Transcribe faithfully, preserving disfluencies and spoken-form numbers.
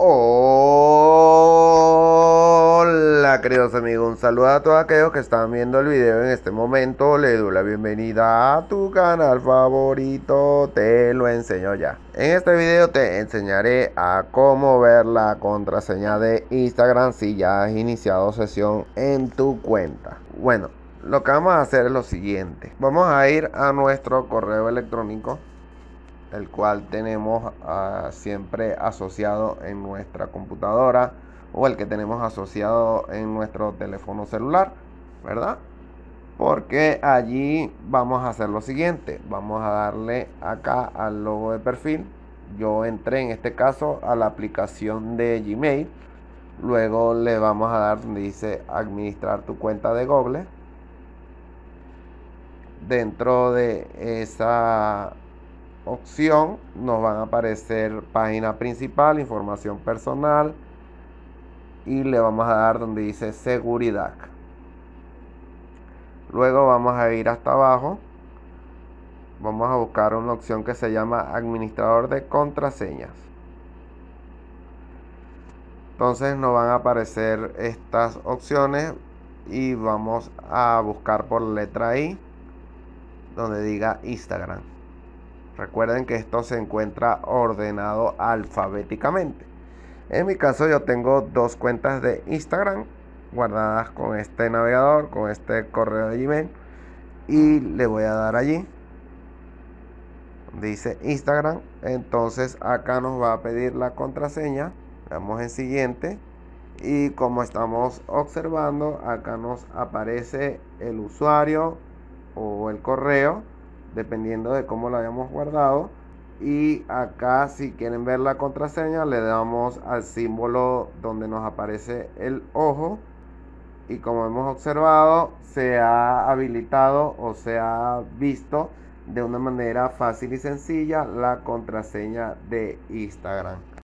Hola queridos amigos, un saludo a todos aquellos que están viendo el video en este momento. Le doy la bienvenida a tu canal favorito, te lo enseño ya. En este video te enseñaré a cómo ver la contraseña de Instagram si ya has iniciado sesión en tu cuenta. Bueno, lo que vamos a hacer es lo siguiente. Vamos a ir a nuestro correo electrónico, el cual tenemos uh, siempre asociado en nuestra computadora o el que tenemos asociado en nuestro teléfono celular, ¿verdad? Porque allí vamos a hacer lo siguiente. Vamos a darle acá al logo de perfil. Yo entré en este caso a la aplicación de Gmail. Luego le vamos a dar donde dice administrar tu cuenta de Google. Dentro de esa opción nos van a aparecer página principal, información personal, y le vamos a dar donde dice seguridad. Luego vamos a ir hasta abajo, vamos a buscar una opción que se llama administrador de contraseñas. Entonces nos van a aparecer estas opciones y vamos a buscar por la letra I donde diga Instagram. Recuerden que esto se encuentra ordenado alfabéticamente. En mi caso yo tengo dos cuentas de Instagram guardadas con este navegador, con este correo de Gmail, y le voy a dar allí dice Instagram. Entonces acá nos va a pedir la contraseña. Damos en siguiente y como estamos observando, acá nos aparece el usuario o el correo dependiendo de cómo lo hayamos guardado. Y acá, si quieren ver la contraseña, le damos al símbolo donde nos aparece el ojo, y como hemos observado, se ha habilitado o se ha visto de una manera fácil y sencilla la contraseña de Instagram.